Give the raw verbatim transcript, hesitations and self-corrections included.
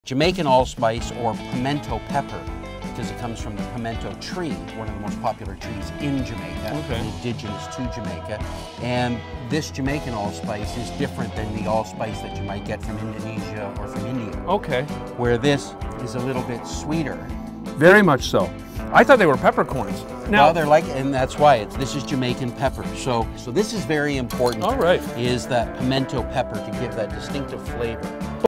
Jamaican allspice, or pimento pepper, because it comes from the pimento tree, one of the most popular trees in Jamaica, okay. indigenous to Jamaica. And this Jamaican allspice is different than the allspice that you might get from Indonesia or from India. Okay. Where this is a little bit sweeter. Very much so. I thought they were peppercorns. Now, well, they're like, and that's why it's, this is Jamaican pepper. So, so this is very important. All right. Is that pimento pepper to give that distinctive flavor.